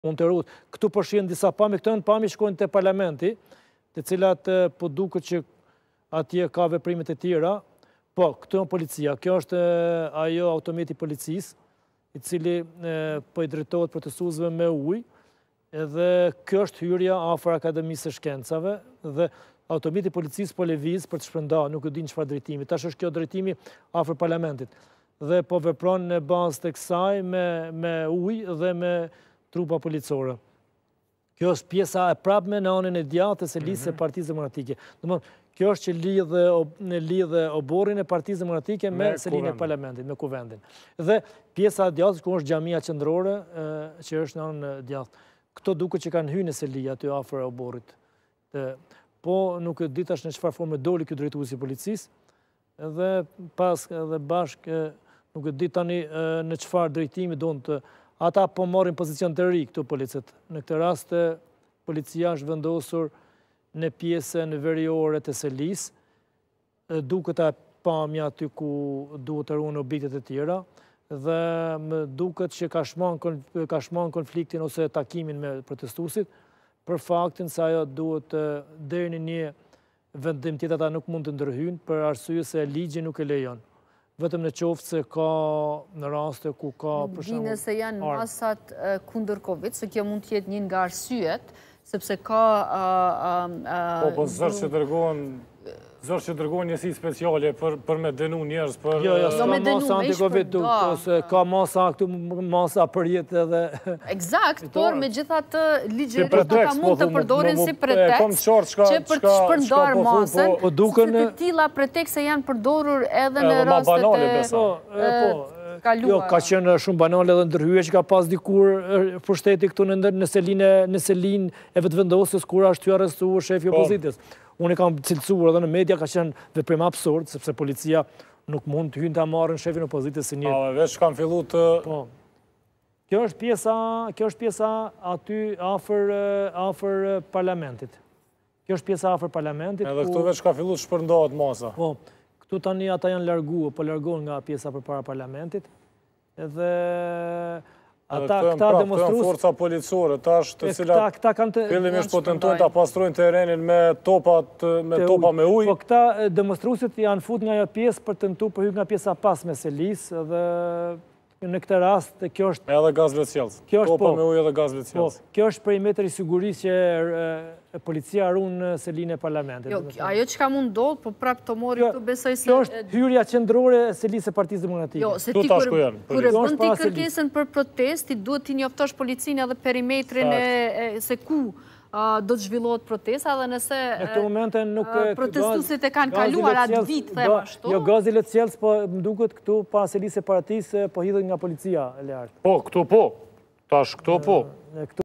unë të rrugët. Këtu përshihen disa pamje, këto janë pamje shkojnë te parlamenti, të cilat po duket që atje ka veprimet e tjera. Po, këtu janë policia. Kjo është ajo autometi policisë, i cili po i drejtohet protestuesve me ujë, edhe kjo është hyrja afër Akademisë së Shkencave dhe autometi policisë po lëviz për të shpërndarë, nuk e di në çfarë drejtimi. Tash është kjo drejtimi afër parlamentit. Dhe po vepron në bazë të kësaj me ujë dhe me trupa policore. Kjo është pjesa e prapme në anën e djathtë të selisë së Partisë Demokratike. Domthonë, kjo është që lidhe oborrin e Partisë Demokratike me selinë e parlamentit, me kuvendin. Dhe pjesa e djathtë ku është xhamia qendrore, që është në anën e djathtë. Këto duket që kanë hyrë në seli aty afër oborrit. Po nuk e di tash në çfarë forme doli ky drejtuesi i policisë, edhe pas edhe bashkë nuk e di tani në çfarë drejtimi don të ata po marrin pozicion të ri këtu policët. Në këtë rast policia është vendosur në pjesën veriore të selisë, duket pamja aty ku duhet të ruhen objektet e tjera, dhe më duket që ka shman konfliktin ose takimin me protestuesit, për faktin se ajo duhet deri në një vendim tjetër ata nuk mund të ndërhyjnë për arsye se ligji nuk e lejon. Vetëm në qoftë se ka në raste ku ka për shembull. Dinë se janë masat kundër Covid, se kjo mund të jetë një nga arsyet, sepse ka po zërë që dërgohen njësi speciale për me denu njerëz për... Jo, s'ka masa anti-Covid, ka masa këtu masa për jetë edhe... Eksakt, por me gjithat ligjet ka mund të përdorin si pretekst që për të shpërndar masën, se të tilla pretekste janë përdorur edhe në rastet e kaluara. Jo, ka qenë shumë banale edhe ndërhyje që ka pas dikur pushteti këtu në selinë e vetëvendosjes kur është ty arrestuar shefi i opozitës. Unë e kam cilësuar edhe në media, ka qenë veprim absurd, sepse policia nuk mund të hyjnë ta marrën shefin e opozitës si një... Veç kanë fillu të... Kjo është pjesa aty afër parlamentit. Kjo është pjesa afër parlamentit. Edhe këtu veç ka fillu të shpërndahet masa. Po, këtu tani ata janë larguar, po largohen nga pjesa përpara parlamentit. Edhe... Këta demonstrues forca policore, tash të cilat fillimisht po tentojnë ta pastrojnë terrenin me topa me ujë. Po këta demonstruesit janë fut nga ajo pjesë për tentuar për hyrje nga pjesa pas me selisë dhe në këtë rast kjo është edhe gaz veçellës. Topa me ujë edhe gaz veçellës. Kjo është perimetri i sigurisë që policia ruan në selinë e parlamentit. Jo, ajo çka mund ndodh, po prap të mori këtu besoj se kjo është hyrja qendrore e selisë së Partisë Demokratike. Jo, se ti kur e bën ti kërkesën për protestë, ti duhet ti njoftosh policinë edhe perimetrin se ku do të zhvillohet protesta dhe nëse protestuesit e kanë kaluar atë ditë, them ashtu. Jo, gazi lehtësjellës, po më duket këtu pas selisë së partisë po hidhet nga policia e lartë. Po, këtu po. Tash këtu po.